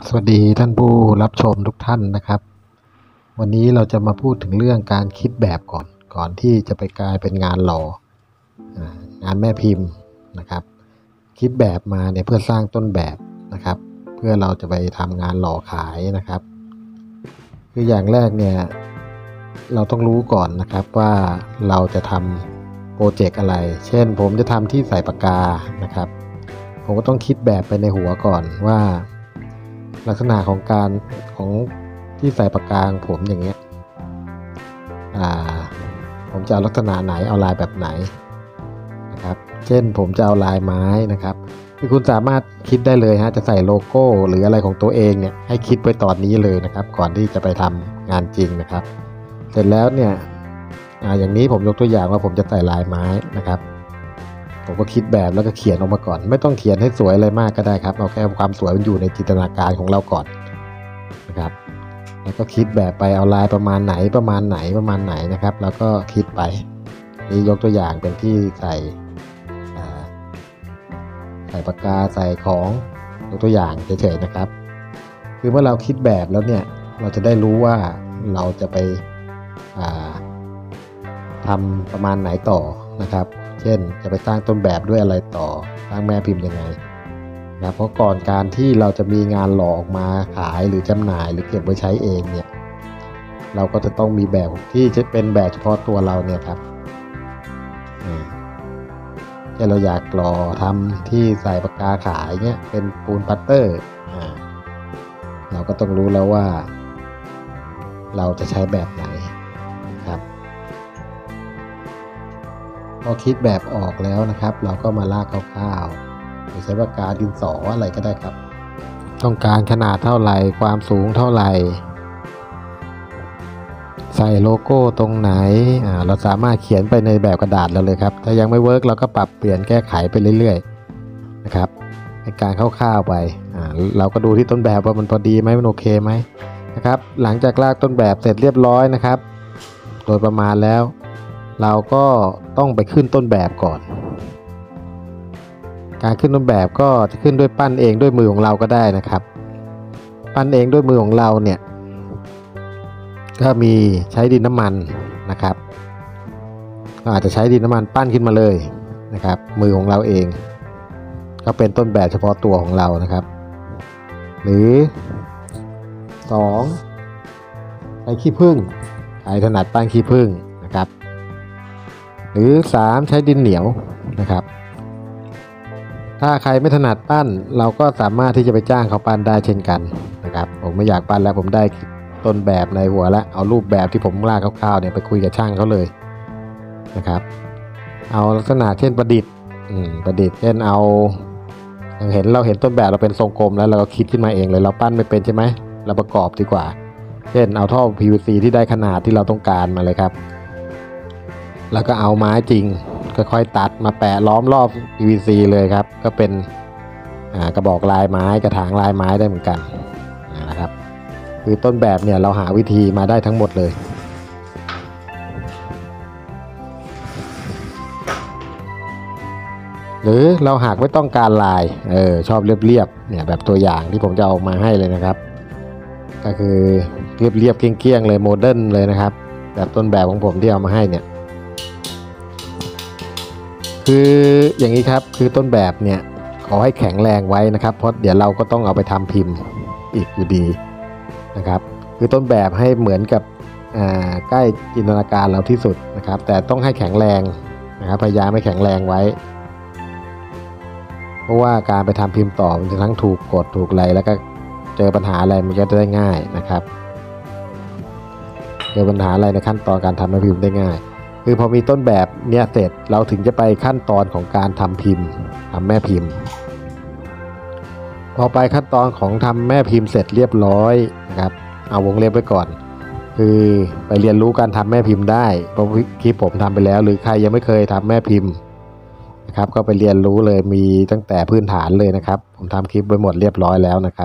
สวัสดีท่านผู้รับชมทุกท่านนะครับวันนี้เราจะมาพูดถึงเรื่องการคิดแบบก่อนที่จะไปกลายเป็นงานหล่องานแม่พิมพ์นะครับคิดแบบมาเนี่ยเพื่อสร้างต้นแบบนะครับเพื่อเราจะไปทำงานหล่อขายนะครับคืออย่างแรกเนี่ยเราต้องรู้ก่อนนะครับว่าเราจะทำโปรเจกต์อะไรเช่นผมจะทำที่ใส่ปากกานะครับผมก็ต้องคิดแบบไปในหัวก่อนว่าลักษณะของที่ใส่ปากกาของผมอย่างเงี้ยผมจะเอาลักษณะไหนเอาลายแบบไหนนะครับเช่นผมจะเอาลายไม้นะครับที่คุณสามารถคิดได้เลยฮะจะใส่โลโก้หรืออะไรของตัวเองเนี่ยให้คิดไว้ตอนนี้เลยนะครับก่อนที่จะไปทำงานจริงนะครับเสร็จแล้วเนี่ยอย่างนี้ผมยกตัวอย่างว่าผมจะใส่ลายไม้นะครับผมก็คิดแบบแล้วก็เขียนออกมาก่อนไม่ต้องเขียนให้สวยอะไรมากก็ได้ครับเอาแค่ความสวยมันอยู่ในจินตนาการของเราก่อนนะครับแล้วก็คิดแบบไปเอาลายประมาณไหนนะครับแล้วก็คิดไปนี่ยกตัวอย่างเป็นที่ใส่ปากกาใส่ของยกตัวอย่างเฉยๆนะครับคือเมื่อเราคิดแบบแล้วเนี่ยเราจะได้รู้ว่าเราจะไปทำประมาณไหนต่อนะครับเช่นจะไปสร้างต้นแบบด้วยอะไรต่อสร้างแม่พิมพ์ยังไงนะเพราะก่อนการที่เราจะมีงานหล่อออกมาขายหรือจำหน่ายหรือเก็บไว้ใช้เองเนี่ยเราก็จะต้องมีแบบที่จะเป็นแบบเฉพาะตัวเราเนี่ยครับเช่นเราอยากหล่อทำที่ใส่ปากกาขายเนี่ยเป็นปูนปัตเตอร์เราก็ต้องรู้แล้วว่าเราจะใช้แบบไหนครับพอคิดแบบออกแล้วนะครับเราก็มาลากคร่าวๆหรือใช้ปากกาดินสออะไรก็ได้ครับต้องการขนาดเท่าไหร่ความสูงเท่าไหร่ใส่โลโก้ตรงไหนเราสามารถเขียนไปในแบบกระดาษเราเลยครับถ้ายังไม่เวิร์กเราก็ปรับเปลี่ยนแก้ไขไปเรื่อยๆนะครับในการคร่าวๆไปเราก็ดูที่ต้นแบบว่ามันพอดีไหมมันโอเคไหมนะครับหลังจากลากต้นแบบเสร็จเรียบร้อยนะครับโดยประมาณแล้วเราก็ต้องไปขึ้นต้นแบบก่อนการขึ้นต้นแบบก็จะขึ้นด้วยปั้นเองด้วยมือของเราก็ได้นะครับปั้นเองด้วยมือของเราเนี่ยก็มีใช้ดินน้ำมันนะครับก็อาจจะใช้ดินน้ำมันปั้นขึ้นมาเลยนะครับมือของเราเองก็เป็นต้นแบบเฉพาะตัวของเรานะครับหรือ2ใช้ขี้ผึ้งใครถนัดปั้นขี้ผึ้งนะครับหรือ3ใช้ดินเหนียวนะครับถ้าใครไม่ถนัดปั้นเราก็สามารถที่จะไปจ้างเขาปั้นได้เช่นกันนะครับผมไม่อยากปั้นแล้วผมได้ต้นแบบในหัวแล้วเอารูปแบบที่ผมลากคร่าวๆเนี่ยไปคุยกับช่างเขาเลยนะครับเอาลักษณะเช่นประดิษฐ์เช่นเอาอย่างเราเห็นต้นแบบเราเป็นทรงกลมแล้วเราก็คิดขึ้นมาเองเลยเราปั้นไม่เป็นใช่ไหมเราประกอบดีกว่าเช่นเอาท่อ PVC ที่ได้ขนาดที่เราต้องการมาเลยครับแล้วก็เอาไม้จริงค่อยๆตัดมาแปะล้อมรอบ PVC เลยครับก็เป็นกระบอกลายไม้กระถางลายไม้ได้เหมือนกันนะครับคือต้นแบบเนี่ยเราหาวิธีมาได้ทั้งหมดเลยหรือเราหากไม่ต้องการลายชอบเรียบๆเนี่ยแบบตัวอย่างที่ผมจะเอามาให้เลยนะครับก็คือเรียบๆเกลี้ยงๆเลยโมเดิร์นเลยนะครับแบบต้นแบบของผมที่เอามาให้เนี่ยคืออย่างนี้ครับคือต้นแบบเนี่ยขอให้แข็งแรงไว้นะครับเพราะเดี๋ยวเราก็ต้องเอาไปทำพิมพ์อีกอยู่ดีนะครับคือต้นแบบให้เหมือนกับใกล้จินตนาการเราที่สุดนะครับแต่ต้องให้แข็งแรงนะครับพยายามให้แข็งแรงไว้เพราะว่าการไปทำพิมพ์ต่อมันจะทั้งถูกกดถูกอะไรแล้วก็เจอปัญหาอะไรมันก็จะได้ง่ายนะครับเจอปัญหาอะไรในขั้นตอนการทำแม่พิมพ์ได้ง่ายคือพอมีต้นแบบเนี่ยเสร็จเราถึงจะไปขั้นตอนของการทำพิมพ์ทำแม่พิมพ์พอไปขั้นตอนของทำแม่พิมพ์เสร็จเรียบร้อยนะครับเอาวงเล็บไว้ก่อนคือไปเรียนรู้การทำแม่พิมพ์ได้เพราะคลิปผมทำไปแล้วหรือใครยังไม่เคยทำแม่พิมพ์นะครับก็ไปเรียนรู้เลยมีตั้งแต่พื้นฐานเลยนะครับผมทำคลิปไว้หมดเรียบร้อยแล้วนะครับ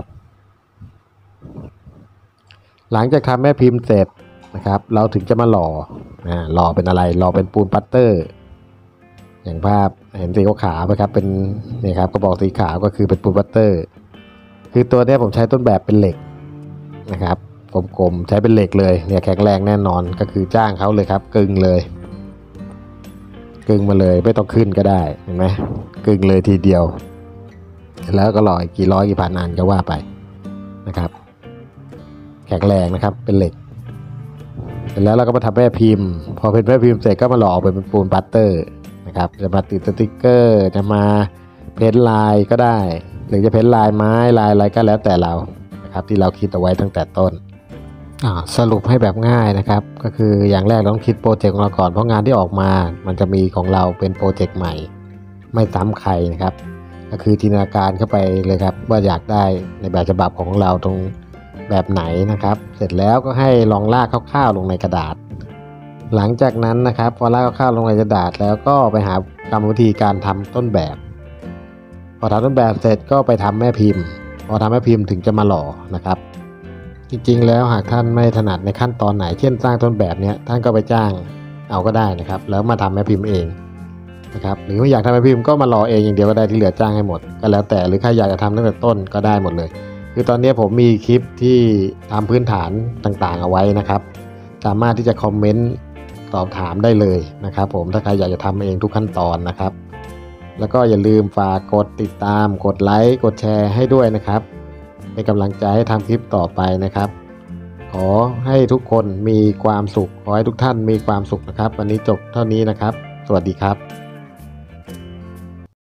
หลังจากทำแม่พิมพ์เสร็จนะครับเราถึงจะมาหล่อเป็นอะไรหล่อเป็นปูนปัตเตอร์อย่างภาพเห็นสีขาวไหมครับเป็นนี่ครับกระบอกสีขาวก็คือเป็นปูนปัตเตอร์ คคือตัวนี้ผมใช้ต้นแบบเป็นเหล็กนะครับกลมๆใช้เป็นเหล็กเลยเนี่ยแข็งแรงแน่นอนก็คือจ้างเขาเลยครับกึ่งเลยกึ่งมาเลยไม่ต้องขึ้นก็ได้เห็นไหมกึ่งเลยทีเดียวแล้วก็รออีกกี่ร้อยกี่พันอันก็ว่าไปนะครับแข็งแรงนะครับเป็นเหล็กเสร็จแล้วเราก็มาทำแม่พิมพ์พอเป็นแม่พิมพ์เสร็จก็มาหล่อเป็นปูนปัตเตอร์นะครับจะมาติดสติ๊กเกอร์จะมาเพ้นลายก็ได้หรือจะเพ้นลายไม้ลายอะไรก็แล้วแต่เรานะครับที่เราคิดเอาไว้ตั้งแต่ต้นสรุปให้แบบง่ายนะครับก็คืออย่างแรกเราต้องคิดโปรเจกต์ของเราก่อนเพราะงานที่ออกมามันจะมีของเราเป็นโปรเจกต์ใหม่ไม่ซ้ำใครนะครับก็คือจินตนาการเข้าไปเลยครับว่าอยากได้ในแบบฉบับของเราตรงแบบไหนนะครับเสร็จแล้วก็ให้ลองลากคร่าวๆลงในกระดาษหลังจากนั้นนะครับพอลากคร่าวๆลงในกระดาษแล้วก็ไปหากรรมวิธีการทำต้นแบบพอทำต้นแบบเสร็จก็ไปทำแม่พิมพ์พอทำแม่พิมพ์ถึงจะมาหล่อนะครับจริงๆแล้วหากท่านไม่ถนัดในขั้นตอนไหนเช่นสร้างต้นแบบเนี้ยท่านก็ไปจ้างเอาก็ได้นะครับแล้วมาทำแม่พิมพ์เองนะครับหรือไม่อยากทำแม่พิมพ์ก็มาหล่อเองอย่างเดียวก็ได้ที่เหลือจ้างให้หมดก็แล้วแต่หรือใครอยากจะทำตั้งแต่ต้นก็ได้หมดเลยคือตอนนี้ผมมีคลิปที่ทำพื้นฐานต่างๆเอาไว้นะครับสามารถที่จะคอมเมนต์สอบถามได้เลยนะครับผมถ้าใครอยากจะทำเองทุกขั้นตอนนะครับแล้วก็อย่าลืมฝากกดติดตามกดไลค์กดแชร์ให้ด้วยนะครับเป็นกำลังใจให้ทำคลิปต่อไปนะครับขอให้ทุกคนมีความสุขขอให้ทุกท่านมีความสุขนะครับวันนี้จบเท่านี้นะครับสวัสดีครับ